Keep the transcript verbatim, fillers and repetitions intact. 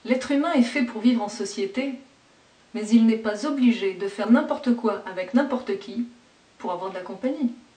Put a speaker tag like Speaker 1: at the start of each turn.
Speaker 1: L'être humain est fait pour vivre en société, mais il n'est pas obligé de faire n'importe quoi avec n'importe qui pour avoir de la compagnie.